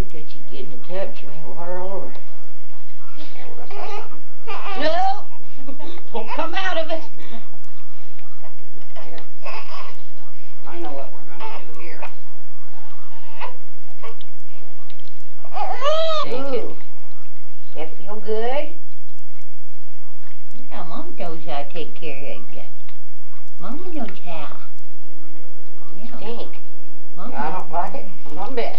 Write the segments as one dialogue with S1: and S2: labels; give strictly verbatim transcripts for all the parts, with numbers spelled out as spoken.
S1: Did she get in the tub? She ran water all over.
S2: No! Don't come out of it. Here. I know what we're going to do here. Ooh. That feel good?
S1: Yeah, Mom knows how to take care of you. Mama knows how.
S2: Yeah. Stink.
S1: Mama.
S2: I don't like it one bit.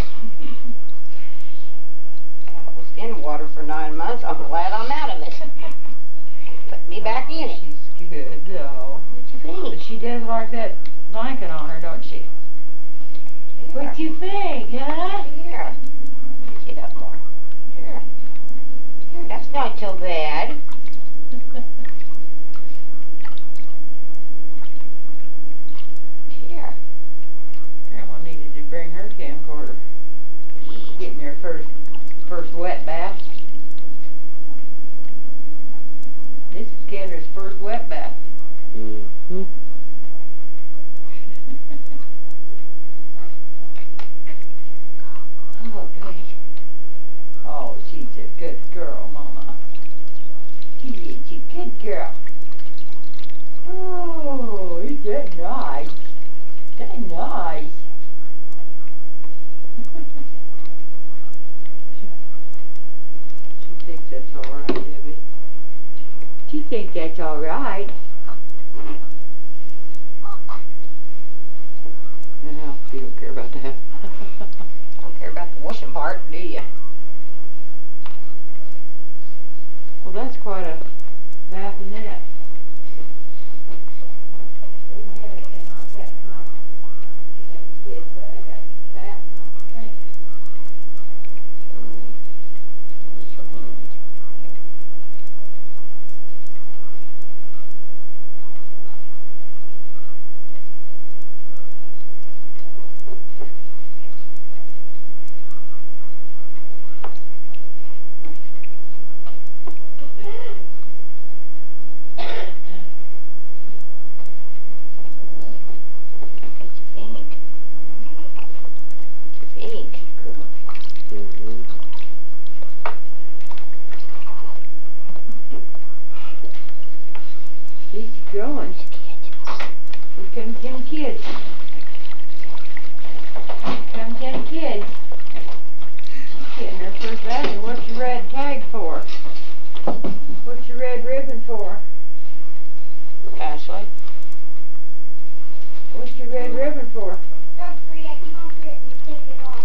S2: I was in water for nine months. I'm glad I'm out of it. Put me back in it.
S1: She's good, though.
S2: What you think?
S1: But she does like that blanket on her, don't she?
S2: Here.
S1: What you think, huh?
S2: Here. Get up more. Here. Here, that's not so bad. Here.
S1: Grandma needed to bring her camcorder. Getting her first first wet bath. This is Kendra's first wet bath.
S3: Mm-hmm.
S1: Oh, good. Oh, she's a good girl, Mama. She is a good girl. Oh, is that nice? That nice. She thinks that's all right, Debbie. She thinks that's all right. No, you don't care about that.
S2: Don't care about the washing part, do you?
S1: Well, that's quite a bath a minute. She's growing. Here come ten kids. Here come ten kids. She's getting her first bath. And what's your red tag for? What's your red ribbon for?
S2: Ashley?
S1: What's your red ribbon for?
S4: Don't forget, you don't forget to take it off.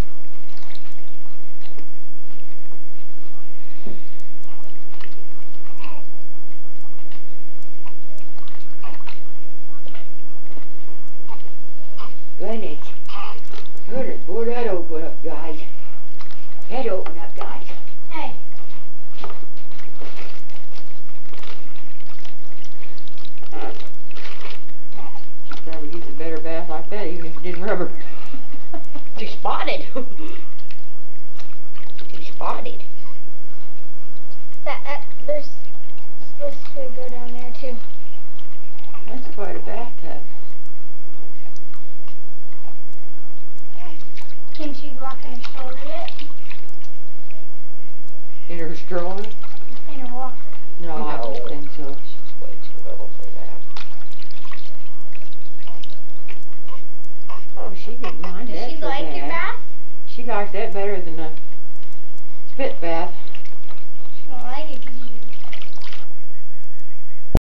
S1: Goodness. Goodness, boy, that open up, guys. That open up, guys.
S4: Hey.
S1: She probably gets a better bath like that even if you didn't rub her.
S2: Too spotted. Too spotted.
S4: That, uh, there's supposed to go down there too.
S1: That's quite a bathtub.
S4: Can she walk in a stroller yet?
S1: In her stroller?
S4: In a walker.
S1: No, I don't
S2: No.
S1: think so.
S2: She's way too little for that.
S1: Oh, she didn't mind
S4: Does
S1: that
S4: she
S1: so
S4: like
S1: bad.
S4: your bath?
S1: She likes that better than a spit bath.